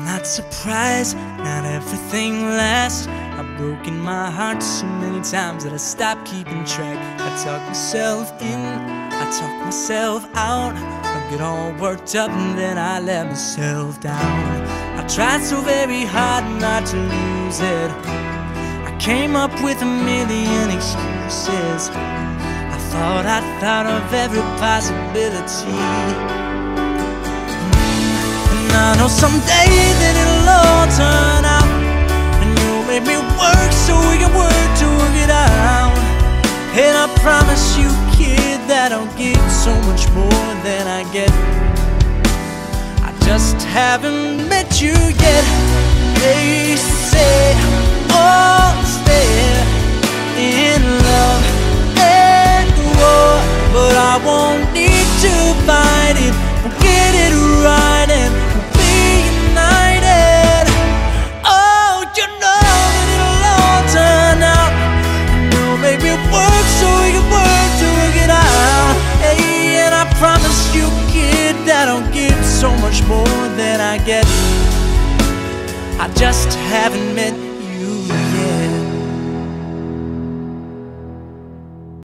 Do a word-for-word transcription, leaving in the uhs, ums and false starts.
not surprised, not everything lasts. I've broken my heart so many times that I stopped keeping track. I talk myself in, I talk myself out. I get all worked up and then I let myself down. I tried so very hard not to lose it. I came up with a million excuses. I thought I thought of every possibility. And I know someday that it'll all turn out, and you'll make me work so we can work to work it out. And I promise you, kid, that I'll give so much more than I get. I just haven't met you yet. They say all's fair in love and war, but I won't need to fight it. We'll get it right and we'll be united. Oh, you know that it'll all turn out. You'll make me work so we can work to work it out. Hey, and I promise you, kid, that I'll give so much more than I get. I just haven't met you